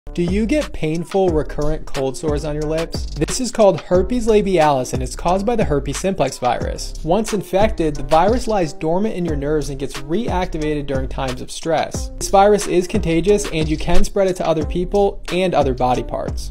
Do you get painful, recurrent cold sores on your lips? This is called herpes labialis and it's caused by the herpes simplex virus. Once infected, the virus lies dormant in your nerves and gets reactivated during times of stress. This virus is contagious and you can spread it to other people and other body parts.